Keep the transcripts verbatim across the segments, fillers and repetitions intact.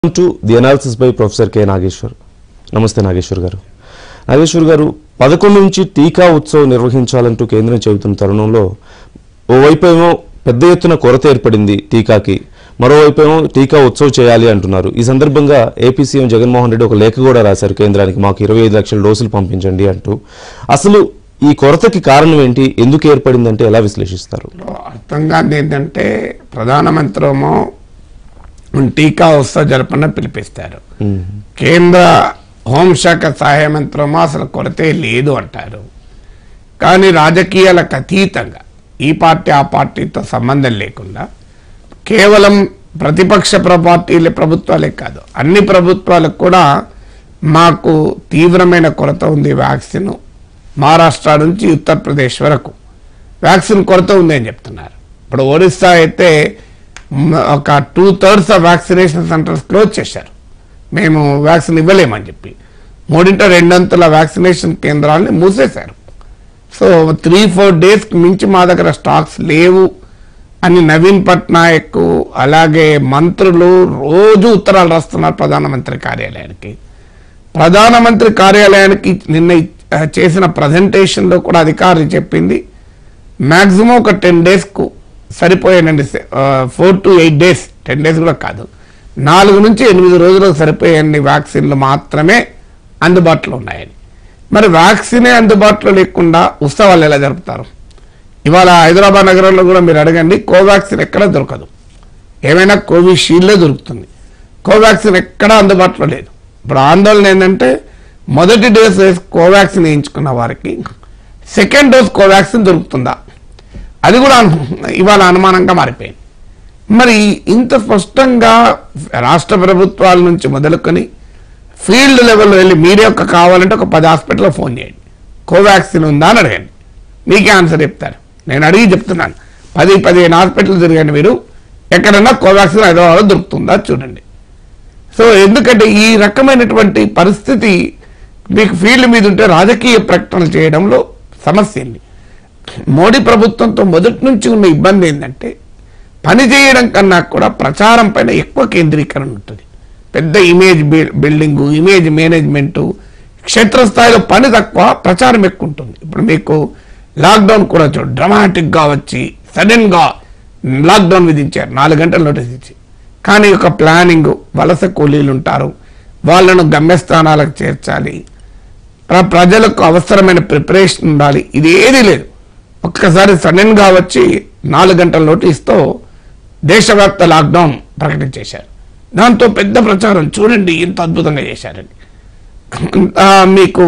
to the analysis by Professor K. Nageshwar. నమస్తే నాగేశ్వర్ గారు. నాగేశ్వర్ గారు, పదకొండు నుంచి టీకా ఉత్సవ్ నిర్వహించాలంటూ కేంద్రం చెబుతున్న తరుణంలో ఓవైపేమో పెద్ద ఎత్తున కొరత ఏర్పడింది టీకాకి, మరోవైపేమో టీకా ఉత్సవ్ చేయాలి అంటున్నారు. ఈ సందర్భంగా ఏపీ సీఎం జగన్మోహన్ రెడ్డి ఒక లేఖ కూడా రాశారు కేంద్రానికి, మాకు ఇరవై ఐదు లక్షల డోసులు పంపించండి అంటూ. అసలు ఈ కొరతకి కారణం ఏంటి, ఎందుకు ఏర్పడిందంటే ఎలా విశ్లేషిస్తారు? అర్థం కాదు ఏంటంటే, ప్రధానమంత్రి ఏమో టీకా ఉత్సవ్ జరపన పిలిపిస్తారు, కేంద్ర హోంశాఖ సహాయ మంత్రమో అసలు కొరతే లేదు అంటారు. కానీ రాజకీయాలకు అతీతంగా ఈ పార్టీ ఆ పార్టీతో సంబంధం లేకుండా కేవలం ప్రతిపక్ష పార్టీలే ప్రభుత్వాలే కాదు, అన్ని ప్రభుత్వాలకు కూడా మాకు తీవ్రమైన కొరత ఉంది వ్యాక్సిన్, మహారాష్ట్ర నుంచి ఉత్తరప్రదేశ్ వరకు వ్యాక్సిన్ కొరత ఉంది అని చెప్తున్నారు. ఇప్పుడు ఒరిస్సా అయితే ఒక two thirds of vaccination centres close చేశారు, మేము వ్యాక్సిన్ ఇవ్వలేమని చెప్పి. మూడింట రెండంతల వ్యాక్సినేషన్ కేంద్రాలని మూసేశారు. సో త్రీ ఫోర్ డేస్కి మించి మా దగ్గర స్టాక్స్ లేవు అని నవీన్ పట్నాయక్ అలాగే మంత్రులు రోజు ఉత్తరాలు రాస్తున్నారు ప్రధానమంత్రి కార్యాలయానికి. ప్రధానమంత్రి కార్యాలయానికి నిన్న చేసిన ప్రజెంటేషన్లో కూడా అధికారులు చెప్పింది మ్యాక్సిమం ఒక టెన్ డేస్కు సరిపోయానండి, four to eight days ten days కూడా కాదు, నాలుగు నుంచి ఎనిమిది రోజులకు సరిపోయే వ్యాక్సిన్లు మాత్రమే అందుబాటులో ఉన్నాయని. మరి వ్యాక్సినే అందుబాటులో లేకుండా ఉత్సవాలు ఎలా జరుపుతారు? ఇవాళ హైదరాబాద్ నగరంలో కూడా మీరు అడగండి, కోవాక్సిన్ ఎక్కడ దొరకదు, ఏమైనా కోవిషీల్డే దొరుకుతుంది, కోవాక్సిన్ ఎక్కడా అందుబాటులో లేదు. ఇప్పుడు ఆందోళన ఏంటంటే, మొదటి డోస్ కోవాక్సిన్ వేయించుకున్న వారికి సెకండ్ డోస్ కోవాక్సిన్ దొరుకుతుందా, అది కూడా ఇవాళ అనుమానంగా మారిపోయింది. మరి ఇంత స్పష్టంగా రాష్ట్ర ప్రభుత్వాల నుంచి మొదలుకొని ఫీల్డ్ లెవెల్లో వెళ్ళి మీరే ఒక కావాలంటే ఒక పది హాస్పిటల్లో ఫోన్ చేయండి, కోవాక్సిన్ ఉందా అని అడగండి, మీకే ఆన్సర్ చెప్తారు. నేను అడిగి చెప్తున్నాను, పది పదిహేను హాస్పిటల్ తిరగండి, మీరు ఎక్కడన్నా కోవాక్సిన్ హైదరాబాద్లో దొరుకుతుందా చూడండి. సో ఎందుకంటే ఈ రకమైనటువంటి పరిస్థితి మీకు ఫీల్డ్ మీద ఉంటే రాజకీయ ప్రకటనలు చేయడంలో సమస్య ఏంటి? మోడీ ప్రభుత్వంతో మొదటి నుంచి ఉన్న ఇబ్బంది ఏంటంటే, పని చేయడం కన్నా కూడా ప్రచారం పైన ఎక్కువ కేంద్రీకరణ ఉంటుంది. పెద్ద ఇమేజ్ బిల్డింగు, ఇమేజ్ మేనేజ్మెంటు, క్షేత్రస్థాయిలో పని తక్కువ, ప్రచారం ఎక్కువ ఉంటుంది. ఇప్పుడు మీకు లాక్డౌన్ కూడా చూడు, డ్రమాటిక్గా వచ్చి సడన్గా లాక్డౌన్ విధించారు, నాలుగు గంటల నోటీస్ ఇచ్చి. కానీ ఒక ప్లానింగ్, వలస కూలీలు ఉంటారు, వాళ్ళను గమ్యస్థానాలకు చేర్చాలి, ప్రజలకు అవసరమైన ప్రిపరేషన్ ఉండాలి, ఇది ఏదీ లేదు. ఒక్కసారి సడన్గా వచ్చి నాలుగు గంటల నోటీస్తో దేశవ్యాప్త లాక్డౌన్ ప్రకటించేశారు. దాంతో పెద్ద ప్రచారం, చూడండి ఎంత అద్భుతంగా చేశారని. మీకు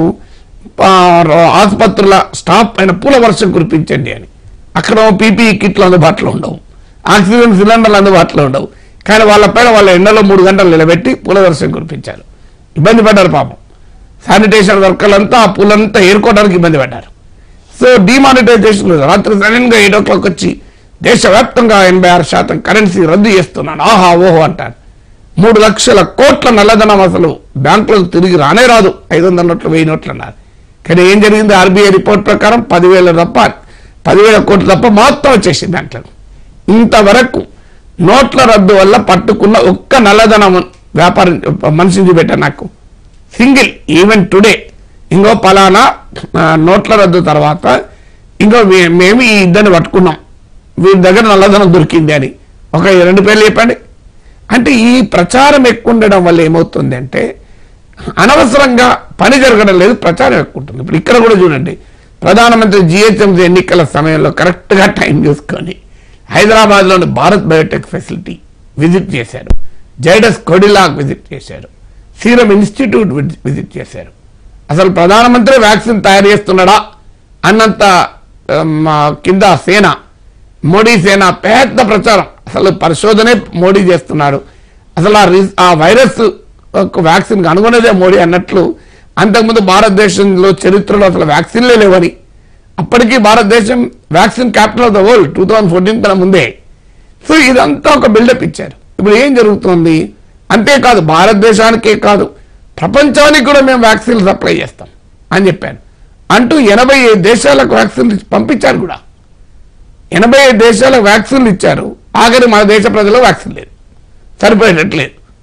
ఆసుపత్రుల స్టాఫ్ పైన పూల వర్షం కురిపించండి అని. అక్కడ పీపీఈ కిట్లు అందుబాటులో ఉండవు, ఆక్సిజన్ సిలిండర్లు అందుబాటులో ఉండవు, కానీ వాళ్ళపైన వాళ్ళ ఎండలో మూడు గంటలు నిలబెట్టి పూల వర్షం కురిపించారు. ఇబ్బంది పడ్డారు పాపం, శానిటేషన్ వర్కర్లంతా ఆ పూలంతా ఏరుకోవడానికి ఇబ్బంది పడ్డారు. సో డిమానిటైజేషన్ రాత్రి సడన్గా ఎయిట్ ఓ క్లాక్ వచ్చి దేశవ్యాప్తంగా ఎనభై ఆరు శాతం కరెన్సీ రద్దు చేస్తున్నాను, ఆహా ఓహో అంటారు. మూడు లక్షల కోట్ల నల్లధనం అసలు బ్యాంకులకు తిరిగి రానే రాదు, ఐదు వందల నోట్లు వెయ్యి నోట్లు అన్నారు. కానీ ఏం జరిగింది? ఆర్బీఐ రిపోర్ట్ ప్రకారం పదివేల తప్ప పదివేల కోట్లు తప్ప మొత్తం వచ్చేసి బ్యాంకులకు. ఇంతవరకు నోట్ల రద్దు వల్ల పట్టుకున్న ఒక్క నల్లధనం వ్యాపారం మనిషిని చూపెట్టారు నాకు, సింగిల్. ఈవెన్ టుడే ఇంకో పలానా నోట్ల రద్దు తర్వాత ఇంకో మేము ఈ ఇద్దరిని పట్టుకున్నాం, వీరి దగ్గర నల్లధనం దొరికింది అని ఒక రెండు పేర్లు చెప్పండి. అంటే ఈ ప్రచారం ఎక్కువ ఉండడం వల్ల ఏమవుతుంది అంటే, అనవసరంగా పని జరగడం లేదు, ప్రచారం ఎక్కువ ఉంటుంది. ఇప్పుడు ఇక్కడ కూడా చూడండి, ప్రధానమంత్రి జిహెచ్ఎంసీ ఎన్నికల సమయంలో కరెక్ట్గా టైం చూసుకొని హైదరాబాద్లోని భారత్ బయోటెక్ ఫెసిలిటీ విజిట్ చేశారు, జైడస్ కొడిలాగ్ విజిట్ చేశారు, సీరం ఇన్స్టిట్యూట్ విజిట్ చేశారు. అసలు ప్రధానమంత్రి వ్యాక్సిన్ తయారు చేస్తున్నాడా అన్నంత కింద సేన, మోడీ సేన పెద్ద ప్రచారం, అసలు పరిశోధనే మోడీ చేస్తున్నాడు, అసలు ఆ వైరస్ వ్యాక్సిన్ కనుగొనేదే మోడీ అన్నట్లు. అంతకుముందు భారతదేశంలో చరిత్రలో అసలు వ్యాక్సిన్లే లేవని, అప్పటికీ భారతదేశం vaccine capital of the world two thousand fourteen కన్నా ముందే. సో ఇదంతా ఒక బిల్డప్ ఇచ్చారు. ఇప్పుడు ఏం జరుగుతుంది? అంతేకాదు, భారతదేశానికే కాదు ప్రపంచానికి కూడా మేము వ్యాక్సిన్ సప్లై చేస్తాం అని చెప్పాను అంటూ ఎనభై ఐదు దేశాలకు వ్యాక్సిన్ పంపించారు కూడా. ఎనభై ఐదు దేశాలకు వ్యాక్సిన్లు ఇచ్చారు, ఆఖరి మన దేశ ప్రజలకు వ్యాక్సిన్ లేదు, సరిపోయేటట్లేదు.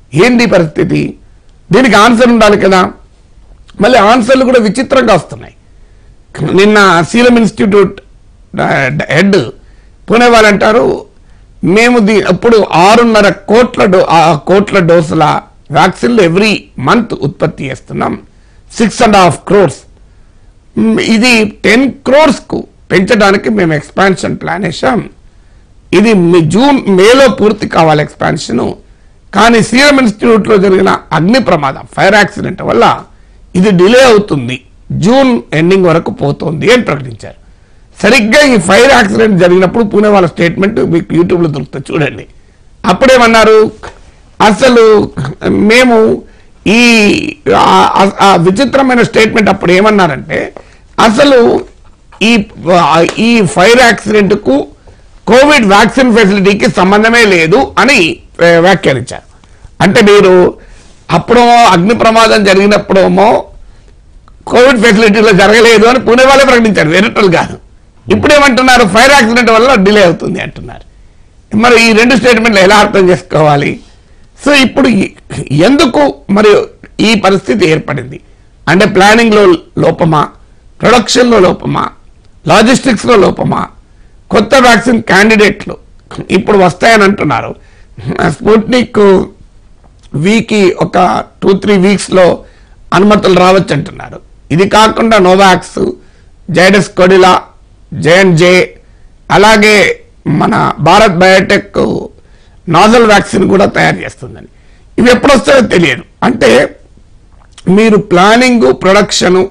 ఏంది పరిస్థితి? దీనికి ఆన్సర్ ఉండాలి కదా. మళ్ళీ ఆన్సర్లు కూడా విచిత్రంగా వస్తున్నాయి. నిన్న సీరం ఇన్స్టిట్యూట్ హెడ్ పుణే వాళ్ళు అంటారు, మేము దీ అప్పుడు ఆరున్నర కోట్ల డో కోట్ల డోసుల వ్యాక్సిన్లు ఎవ్రీ మంత్ ఉత్పత్తి చేస్తున్నాం, సిక్స్ అండ్ హాఫ్ క్రోర్స్. ఇది టెన్ క్రోర్స్కు పెంచడానికి మేము ఎక్స్పాన్షన్ ప్లాన్ వేసాం. ఇది జూన్ మేలో పూర్తి కావాలి ఎక్స్పాన్షను. కానీ సీరం ఇన్స్టిట్యూట్లో జరిగిన అగ్ని ప్రమాదం, ఫైర్ యాక్సిడెంట్ వల్ల ఇది డిలే అవుతుంది, జూన్ ఎండింగ్ వరకు పోతుంది అని ప్రకటించారు. సరిగ్గా ఈ ఫైర్ యాక్సిడెంట్ జరిగినప్పుడు పూణే వాళ్ళ స్టేట్మెంట్ మీకు యూట్యూబ్లో దొరుకుతుంది, చూడండి. అప్పుడేమన్నారు, అసలు మేము ఈ విచిత్రమైన స్టేట్మెంట్ అప్పుడు ఏమన్నారంటే, అసలు ఈ ఈ ఫైర్ యాక్సిడెంట్కు కోవిడ్ వ్యాక్సిన్ ఫెసిలిటీకి సంబంధమే లేదు అని వ్యాఖ్యానించారు. అంటే మీరు అప్పుడో అగ్ని ప్రమాదం జరిగినప్పుడేమో కోవిడ్ ఫెసిలిటీలో జరగలేదు అని పూణే వాళ్ళే ప్రకటించారు, వేరేటోళ్ళు కాదు. ఇప్పుడేమంటున్నారు, ఫైర్ యాక్సిడెంట్ వల్ల డిలే అవుతుంది అంటున్నారు. మరి ఈ రెండు స్టేట్మెంట్లు ఎలా అర్థం చేసుకోవాలి? సో ఇప్పుడు ఎందుకు మరి ఈ పరిస్థితి ఏర్పడింది అంటే, ప్లానింగ్లో లోపమా, ప్రొడక్షన్లో లోపమా, లాజిస్టిక్స్లో లోపమా, కొత్త వ్యాక్సిన్ క్యాండిడేట్లు ఇప్పుడు వస్తాయని అంటున్నారు. స్పుట్నిక్ వీకి ఒక టూ త్రీ వీక్స్లో అనుమతులు రావచ్చు అంటున్నారు. ఇది కాకుండా Novavax, Zydus Cadila, JN J, అలాగే మన భారత్ బయోటెక్ నాజల్ వ్యాక్సిన్ కూడా తయారు చేస్తుందని. ఇవి ఎప్పుడు వస్తాయో తెలియదు. అంటే మీరు ప్లానింగ్, ప్రొడక్షను,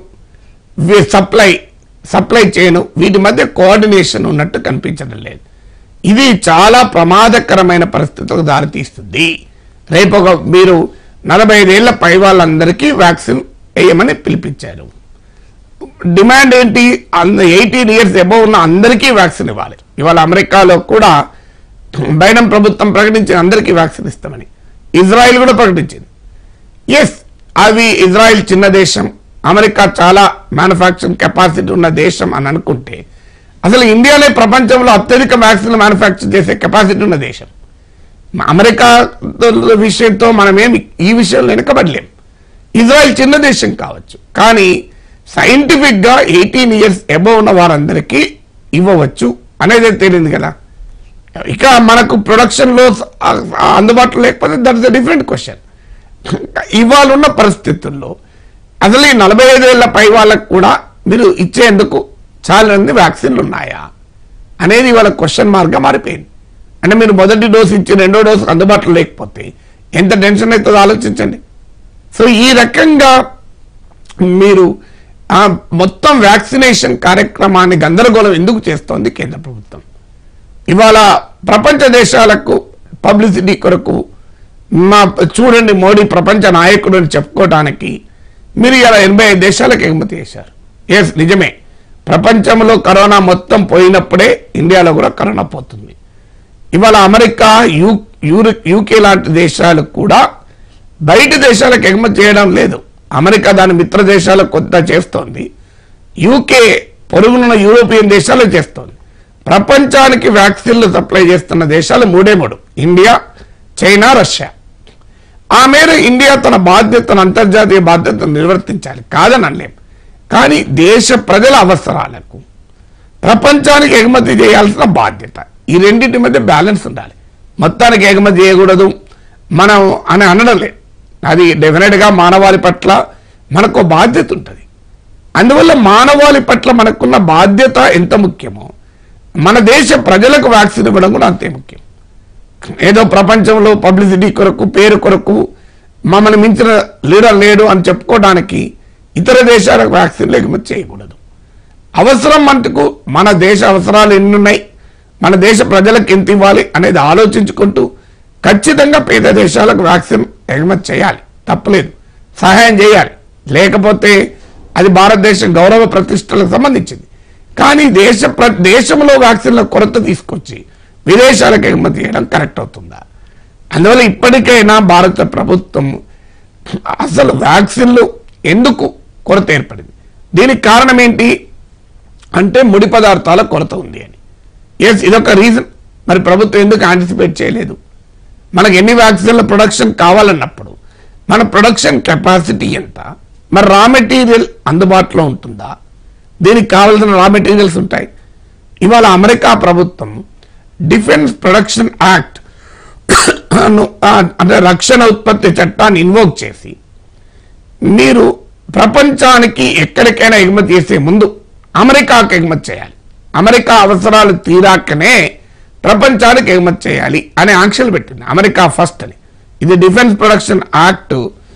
సప్లై సప్లై చేయను, వీటి మధ్య కోఆర్డినేషన్ ఉన్నట్టు కనిపించడం లేదు. ఇది చాలా ప్రమాదకరమైన పరిస్థితులకు దారితీస్తుంది. రేపు ఒక మీరు నలభై ఐదేళ్ల పై వాళ్ళందరికీ వ్యాక్సిన్ వేయమని పిలిపించారు. డిమాండ్ ఏంటి, ఎయిటీన్ ఇయర్స్ అబౌవ్ ఉన్న అందరికీ వ్యాక్సిన్ ఇవ్వాలి. ఇవాళ అమెరికాలో కూడా బైడెన్ ప్రభుత్వం ప్రకటించిన అందరికీ వ్యాక్సిన్ ఇస్తామని, ఇజ్రాయిల్ కూడా ప్రకటించింది. ఎస్, అవి ఇజ్రాయిల్ చిన్న దేశం, అమెరికా చాలా మ్యానుఫ్యాక్చరింగ్ కెపాసిటీ ఉన్న దేశం అని అనుకుంటే, అసలు ఇండియానే ప్రపంచంలో అత్యధిక వ్యాక్సిన్ మ్యానుఫ్యాక్చర్ చేసే కెపాసిటీ ఉన్న దేశం. అమెరికా విషయంతో మనమేమి ఈ విషయంలో వెనకబడలేం. ఇజ్రాయిల్ చిన్న దేశం కావచ్చు, కానీ సైంటిఫిక్గా ఎయిటీన్ ఇయర్స్ అబౌవ్ ఉన్న వారందరికీ ఇవ్వవచ్చు అనేది తేలింది కదా. ఇక మనకు ప్రొడక్షన్లో అందుబాటులో లేకపోతే that is a different question. ఇవాళ ఉన్న పరిస్థితుల్లో అసలు ఈ నలభై ఐదేళ్ల పై వాళ్ళకు కూడా మీరు ఇచ్చేందుకు చాలామంది వ్యాక్సిన్లు ఉన్నాయా అనేది ఇవాళ క్వశ్చన్ మార్క్గా మారిపోయింది. అంటే మీరు మొదటి డోసు ఇచ్చి రెండో డోసు అందుబాటులో లేకపోతే ఎంత టెన్షన్ అవుతుందో ఆలోచించండి. సో ఈ రకంగా మీరు మొత్తం వ్యాక్సినేషన్ కార్యక్రమాన్ని గందరగోళం ఎందుకు చేస్తోంది కేంద్ర ప్రభుత్వం? ఇవాళ ప్రపంచ దేశాలకు పబ్లిసిటీ కొరకు మా చూడండి మోడీ ప్రపంచ నాయకుడు అని చెప్పుకోవడానికి మీరు ఇలా ఎనభై ఐదు దేశాలకు ఎగుమతి చేశారు. ఎస్, నిజమే, ప్రపంచంలో కరోనా మొత్తం పోయినప్పుడే ఇండియాలో కూడా కరోనా పోతుంది. ఇవాళ అమెరికా, యూ యూరి యూకే లాంటి దేశాలు కూడా బయట దేశాలకు ఎగుమతి చేయడం లేదు. అమెరికా దాని మిత్ర దేశాలకు కొంత చేస్తోంది, యూకే పొరుగునున్న యూరోపియన్ దేశాలకు చేస్తోంది. ప్రపంచానికి వ్యాక్సిన్లు సప్లై చేస్తున్న దేశాలు మూడే మూడు, ఇండియా, చైనా, రష్యా. ఆ మేర ఇండియా తన బాధ్యతను, అంతర్జాతీయ బాధ్యతను నిర్వర్తించాలి, కాదని అనలేం. కానీ దేశ ప్రజల అవసరాలకు ప్రపంచానికి ఎగుమతి చేయాల్సిన బాధ్యత, ఈ రెండింటి మధ్య బ్యాలెన్స్ ఉండాలి. మొత్తానికి ఎగుమతి చేయకూడదు మనం అని అనడం లేదు. అది డెఫినెట్గా మానవాళి పట్ల మనకు బాధ్యత ఉంటుంది. అందువల్ల మానవాళి పట్ల మనకున్న బాధ్యత ఎంత ముఖ్యమో మన దేశ ప్రజలకు వ్యాక్సిన్ ఇవ్వడం కూడా అంతే ముఖ్యం. ఏదో ప్రపంచంలో పబ్లిసిటీ కొరకు, పేరు కొరకు మమ్మల్ని మించిన లీడర్ లేడు అని చెప్పుకోవడానికి ఇతర దేశాలకు వ్యాక్సిన్లు ఎగుమతి చేయకూడదు. అవసరం మటుకు మన దేశ అవసరాలు ఎన్ని ఉన్నాయి, మన దేశ ప్రజలకు ఎంత ఇవ్వాలి అనేది ఆలోచించుకుంటూ ఖచ్చితంగా పేద దేశాలకు వ్యాక్సిన్ ఎగుమతి చేయాలి, తప్పలేదు, సహాయం చేయాలి. లేకపోతే అది భారతదేశం గౌరవ ప్రతిష్టలకు సంబంధించింది. కానీ దేశ దేశంలో వ్యాక్సిన్ల కొరత తీసుకొచ్చి విదేశాలకు ఎగుమతి చేయడం కరెక్ట్ అవుతుందా? అందువల్ల ఇప్పటికైనా భారత ప్రభుత్వం అసలు వ్యాక్సిన్లు ఎందుకు కొరత ఏర్పడింది, దీనికి కారణం ఏంటి అంటే ముడి పదార్థాల కొరత ఉంది అని. ఎస్, ఇదొక రీజన్. మరి ప్రభుత్వం ఎందుకు యాంటిసిపేట్ చేయలేదు? మనకు ఎన్ని వ్యాక్సిన్ల ప్రొడక్షన్ కావాలన్నప్పుడు మన ప్రొడక్షన్ కెపాసిటీ ఎంత, మరి రా మెటీరియల్ అందుబాటులో ఉంటుందా, దీనికి కావాల్సిన రా మెటీరియల్స్ ఉంటాయి. ఇవాళ అమెరికా ప్రభుత్వం డిఫెన్స్ ప్రొడక్షన్ యాక్ట్ అంటే రక్షణ ఉత్పత్తి చట్టాన్ని ఇన్వోక్ చేసి మీరు ప్రపంచానికి ఎక్కడికైనా ఎగుమతి చేసే ముందు అమెరికాకు ఎగుమతి చేయాలి, అమెరికా అవసరాలు తీరాకనే ప్రపంచానికి ఎగుమతి చేయాలి అనే ఆంక్షలు పెట్టింది అమెరికా ఫస్ట్ అని. ఇది డిఫెన్స్ ప్రొడక్షన్ యాక్ట్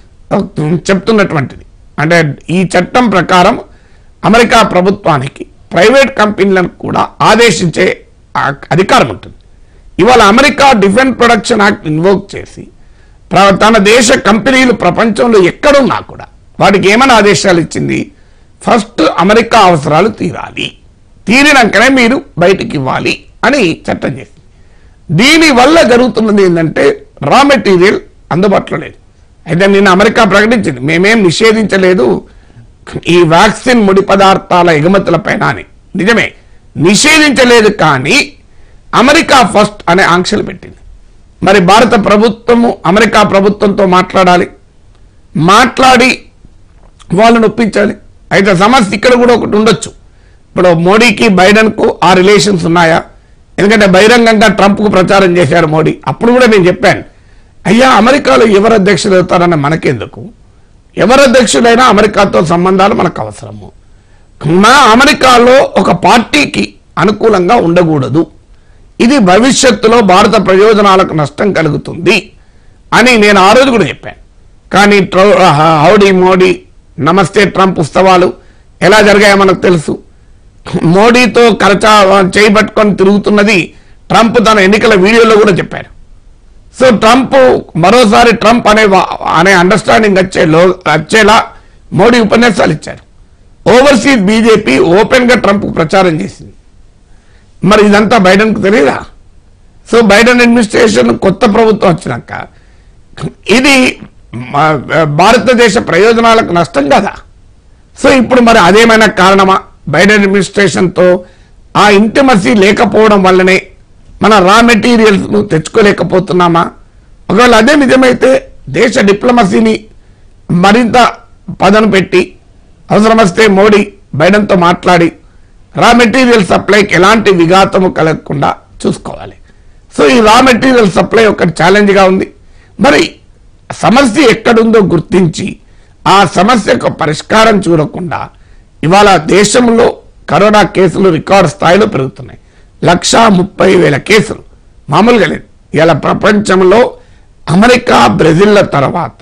చెప్తున్నటువంటిది. అంటే ఈ చట్టం ప్రకారం అమెరికా ప్రభుత్వానికి ప్రైవేట్ కంపెనీలను కూడా ఆదేశించే అధికారం ఉంటుంది. ఇవాళ America defence production act invoke చేసి తన దేశ కంపెనీలు ప్రపంచంలో ఎక్కడున్నా కూడా వాటికి ఏమైనా ఆదేశాలు ఇచ్చింది, ఫస్ట్ అమెరికా అవసరాలు తీరాలి, తీరినాకనే మీరు బయటికి ఇవ్వాలి అని చట్టం చేసింది. దీనివల్ల జరుగుతున్నది ఏంటంటే రా మెటీరియల్ అందుబాటులో లేదు. అయితే నిన్న అమెరికా ప్రకటించింది మేమేం నిషేధించలేదు ఈ వ్యాక్సిన్ ముడి పదార్థాల ఎగుమతుల పైన అని. నిజమే, నిషేధించలేదు, కానీ అమెరికా ఫస్ట్ అనే ఆంక్షలు పెట్టింది. మరి భారత ప్రభుత్వము అమెరికా ప్రభుత్వంతో మాట్లాడాలి, మాట్లాడి వాళ్ళని ఒప్పించాలి. అయితే సమస్య ఇక్కడ కూడా ఒకటి ఉండొచ్చు. ఇప్పుడు మోడీకి బైడెన్కు ఆ రిలేషన్స్ ఉన్నాయా? ఎందుకంటే బహిరంగంగా ట్రంప్కు ప్రచారం చేశారు మోడీ. అప్పుడు కూడా నేను చెప్పాను, అయ్యా అమెరికాలో ఎవరు అధ్యక్షులు అవుతారన్న మనకెందుకు, ఎవరు అధ్యక్షులైనా అమెరికాతో సంబంధాలు మనకు అవసరము. మా అమెరికాలో ఒక పార్టీకి అనుకూలంగా ఉండకూడదు, ఇది భవిష్యత్తులో భారత ప్రయోజనాలకు నష్టం కలుగుతుంది అని నేను ఆ రోజు కూడా చెప్పాను. కానీ హౌడీ మోడీ నమస్తే ట్రంప్ ఉత్సవాలు ఎలా జరిగాయో మనకు తెలుసు. మోడీతో కరచా చేయబట్టుకొని తిరుగుతున్నది ట్రంప్ తన ఎన్నికల వీడియోలో కూడా చెప్పారు. సో ట్రంప్ మరోసారి ట్రంప్ అనే అనే అండర్స్టాండింగ్ వచ్చేలో వచ్చేలా మోడీ ఉపన్యాసాలు ఇచ్చారు. ఓవర్సీస్ బీజేపీ ఓపెన్ గా ట్రంప్ ప్రచారం చేసింది. మరి ఇదంతా బైడెన్కు తెలియదా? సో బైడెన్ అడ్మినిస్ట్రేషన్ కొత్త ప్రభుత్వం వచ్చినాక ఇది భారతదేశ ప్రయోజనాలకు నష్టం కదా. సో ఇప్పుడు మరి అదేమైనా కారణమా? బైడెన్ అడ్మినిస్ట్రేషన్తో ఆ ఇంటిమసీ లేకపోవడం వల్లనే మన రా మెటీరియల్స్ను తెచ్చుకోలేకపోతున్నామా? ఒకవేళ అదే నిజమైతే దేశ డిప్లొమసీని మరింత పదను పెట్టి అవసరమస్తే మోడీ బైడెన్తో మాట్లాడి రా మెటీరియల్ సప్లైకి ఎలాంటి విఘాతము కలగకుండా చూసుకోవాలి. సో ఈ రా మెటీరియల్ సప్లై ఒకటి ఛాలెంజ్గా ఉంది. మరి సమస్య ఎక్కడుందో గుర్తించి ఆ సమస్యకు పరిష్కారం చూడకుండా ఇవాళ దేశంలో కరోనా కేసులు రికార్డు స్థాయిలో పెరుగుతున్నాయి. లక్షా ముప్పై వేల కేసులు మామూలుగా లేదు. ఇలా ప్రపంచంలో అమెరికా బ్రెజిల్ల తర్వాత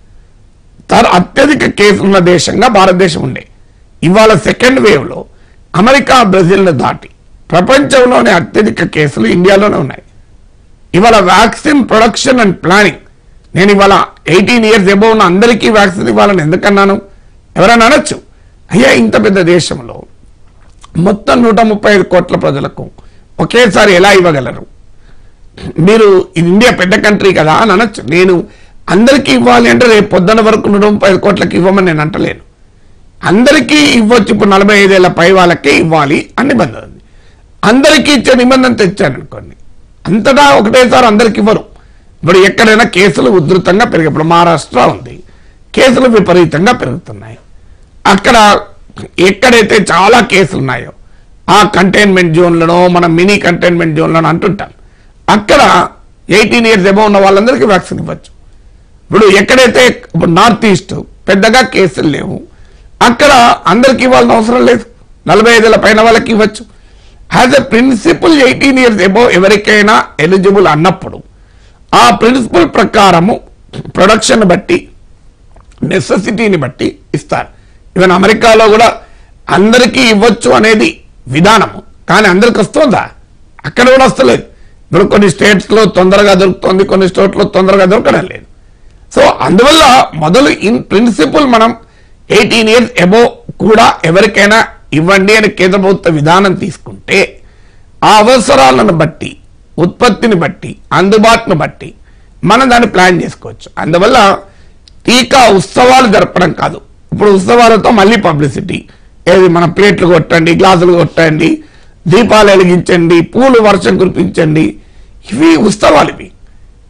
అత్యధిక కేసులున్న దేశంగా భారతదేశం ఉండే. ఇవాళ సెకండ్ వేవ్లో అమెరికా బ్రెజిల్ను దాటి ప్రపంచంలోనే అత్యధిక కేసులు ఇండియాలోనే ఉన్నాయి. ఇవాళ వ్యాక్సిన్ ప్రొడక్షన్ అండ్ ప్లానింగ్, నేను ఇవాళ ఎయిటీన్ ఇయర్స్ ఎబో ఉన్న అందరికీ వ్యాక్సిన్ ఇవ్వాలని ఎందుకన్నాను? ఎవరైనా అనొచ్చు, అయ్యా ఇంత పెద్ద దేశంలో మొత్తం నూట ముప్పై ఐదు కోట్ల ప్రజలకు ఒకేసారి ఎలా ఇవ్వగలరు మీరు? ఇండియా పెద్ద కంట్రీ కదా అని అనొచ్చు. నేను అందరికీ ఇవ్వాలి అంటే రేపు పొద్దున వరకు నూట ముప్పై ఐదు కోట్లకి ఇవ్వమని నేను అంటలేను. అందరికీ ఇవ్వచ్చు, ఇప్పుడు నలభై ఐదేళ్ల పై వాళ్ళకే ఇవ్వాలి అని నిబంధన ఉంది. అందరికీ ఇచ్చే నిబంధన తెచ్చాను అనుకోండి, అంతటా ఒకటేసారి అందరికి ఇవ్వరు. ఇప్పుడు ఎక్కడైనా కేసులు ఉధృతంగా పెరిగి, ఇప్పుడు మహారాష్ట్ర ఉంది, కేసులు విపరీతంగా పెరుగుతున్నాయి. అక్కడ ఎక్కడైతే చాలా కేసులు ఉన్నాయో ఆ కంటైన్మెంట్ జోన్లను మనం మినీ కంటైన్మెంట్ జోన్లను అంటుంటాం. అక్కడ ఎయిటీన్ ఇయర్స్ ఎబో ఉన్న వాళ్ళందరికీ వ్యాక్సిన్ ఇవ్వచ్చు. ఇప్పుడు ఎక్కడైతే ఇప్పుడు నార్త్ ఈస్ట్ పెద్దగా కేసులు లేవు, అక్కడ అందరికి ఇవ్వాల్సిన అవసరం లేదు, నలభై ఐదేళ్ల పైన వాళ్ళకి ఇవ్వచ్చు. As a principle eighteen years above ఎవరికైనా ఎలిజిబుల్ అన్నప్పుడు ఆ ప్రిన్సిపల్ ప్రకారము ప్రొడక్షన్ బట్టి నెసెసిటీని బట్టి ఇస్తారు. ఈవెన్ అమెరికాలో కూడా అందరికీ ఇవ్వచ్చు అనేది విధానము, కానీ అందరికి వస్తుందా? అక్కడ కూడా వస్తలేదు. ఇప్పుడు కొన్ని స్టేట్స్లో తొందరగా దొరుకుతుంది, కొన్ని స్టేట్స్లో తొందరగా దొరకడం లేదు. సో అందువల్ల మొదలు ఇన్ ప్రిన్సిపల్ మనం ఎయిటీన్ ఇయర్స్ ఎబో కూడా ఎవరికైనా ఇవ్వండి అని కేంద్ర ప్రభుత్వ విధానం తీసుకుంటే ఆ అవసరాలను బట్టి, ఉత్పత్తిని బట్టి, అందుబాటును బట్టి మనం దాన్ని ప్లాన్ చేసుకోవచ్చు. అందువల్ల టీకా ఉత్సవాలు జరపడం కాదు, ఇప్పుడు ఉత్సవాలతో మళ్ళీ పబ్లిసిటీ, ఏది మన ప్లేట్లు కొట్టండి, గ్లాసులు కొట్టండి, దీపాలు వెలిగించండి, పూలు వర్షం కురిపించండి, ఇవి ఉత్సవాలు. ఇవి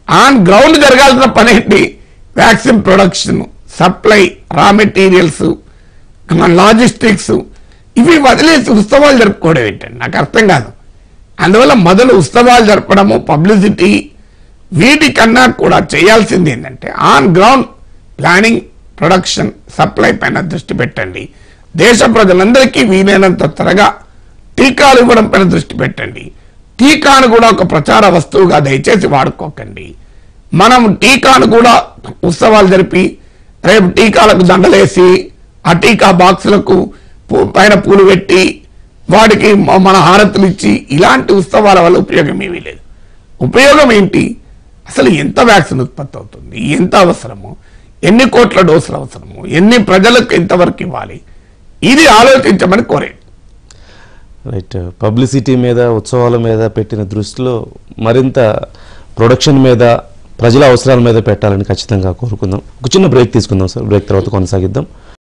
ఆన్ గ్రౌండ్ జరగాల్సిన పని ఏంటి? Vaccine production, supply, raw materials, logistics, ఇవి వదిలేసి ఉత్సవాలు జరుపుకోవడం ఏంటండి? నాకు అర్థం కాదు. అందువల్ల మొదలు ఉత్సవాలు జరపడము, పబ్లిసిటీ, వీటికన్నా కూడా చేయాల్సింది ఏంటంటే on ground planning, production, supply పైన దృష్టి పెట్టండి. దేశ ప్రజలందరికీ వీలైనంత త్వరగా టీకాలు ఇవ్వడం పైన దృష్టి పెట్టండి. టీకాను కూడా ఒక ప్రచార వస్తువుగా దయచేసి వాడుకోకండి. మనం టీకాను కూడా ఉత్సవాలు జరిపి రేపు టీకాలకు దండలేసి ఆ టీకా బాక్సులకు పైన పూలు పెట్టి వాడికి మన హారతులు ఇచ్చి ఇలాంటి ఉత్సవాల వల్ల ఉపయోగం ఏమీ లేదు. ఉపయోగం ఏంటి? అసలు ఎంత వ్యాక్సిన్ ఉత్పత్తి అవుతుంది, ఎంత అవసరము, ఎన్ని కోట్ల డోసులు అవసరము, ఎన్ని ప్రజలకు ఎంతవరకు ఇవ్వాలి, ఇది ఆలోచించమని కోరేది. రైట్. పబ్లిసిటీ మీద, ఉత్సవాల మీద పెట్టిన దృష్టిలో మరింత ప్రొడక్షన్ మీద, ప్రజల అవసరాల మీద పెట్టాలని ఖచ్చితంగా కోరుకుందాం. ఒక చిన్న బ్రేక్ తీసుకుందాం సార్. బ్రేక్ తర్వాత కొనసాగిద్దాం.